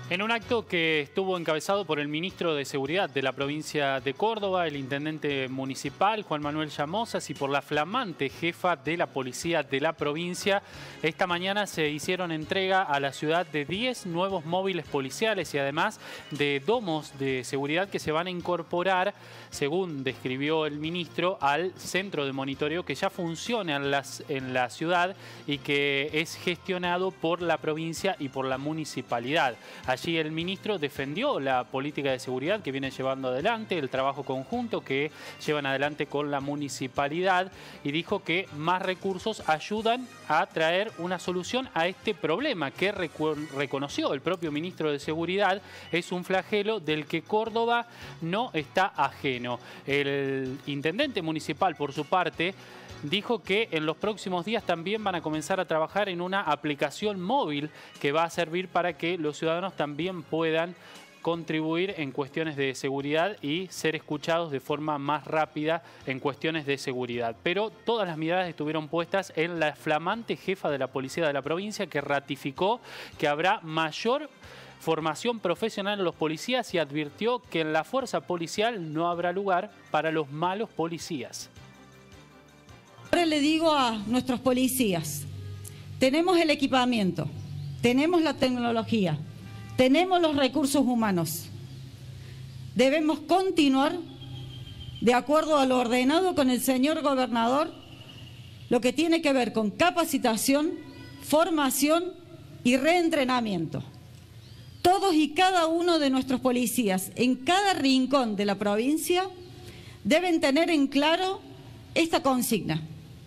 En un acto que estuvo encabezado por el ministro de Seguridad de la provincia de Córdoba, el intendente municipal Juan Manuel Llamosas y por la flamante jefa de la policía de la provincia, esta mañana se hicieron entrega a la ciudad de 10 nuevos móviles policiales y además de domos de seguridad que se van a incorporar, según describió el ministro, al centro de monitoreo que ya funciona en la ciudad y que es gestionado por la provincia y por la municipalidad. Allí el ministro defendió la política de seguridad que viene llevando adelante, el trabajo conjunto que llevan adelante con la municipalidad y dijo que más recursos ayudan a traer una solución a este problema que reconoció el propio ministro de Seguridad es un flagelo del que Córdoba no está ajeno. El intendente municipal, por su parte, dijo que en los próximos días también van a comenzar a trabajar en una aplicación móvil que va a servir para que los ciudadanos también puedan contribuir en cuestiones de seguridad y ser escuchados de forma más rápida en cuestiones de seguridad. Pero todas las miradas estuvieron puestas en la flamante jefa de la policía de la provincia que ratificó que habrá mayor formación profesional en los policías y advirtió que en la fuerza policial no habrá lugar para los malos policías. Ahora le digo a nuestros policías, tenemos el equipamiento, tenemos la tecnología, tenemos los recursos humanos. Debemos continuar de acuerdo a lo ordenado con el señor gobernador, lo que tiene que ver con capacitación, formación y reentrenamiento. Todos y cada uno de nuestros policías en cada rincón de la provincia deben tener en claro esta consigna.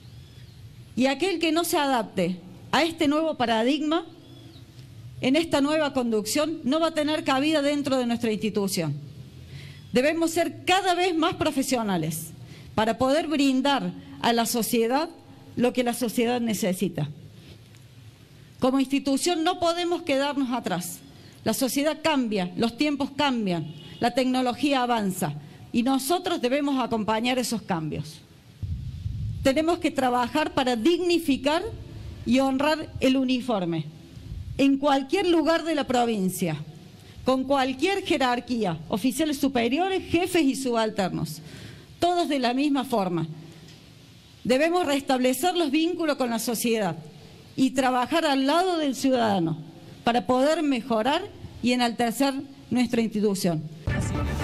Y aquel que no se adapte a este nuevo paradigma, en esta nueva conducción, no va a tener cabida dentro de nuestra institución. Debemos ser cada vez más profesionales para poder brindar a la sociedad lo que la sociedad necesita. Como institución no podemos quedarnos atrás. La sociedad cambia, los tiempos cambian, la tecnología avanza y nosotros debemos acompañar esos cambios. Tenemos que trabajar para dignificar y honrar el uniforme en cualquier lugar de la provincia, con cualquier jerarquía, oficiales superiores, jefes y subalternos, todos de la misma forma. Debemos restablecer los vínculos con la sociedad y trabajar al lado del ciudadano para poder mejorar y enaltecer nuestra institución.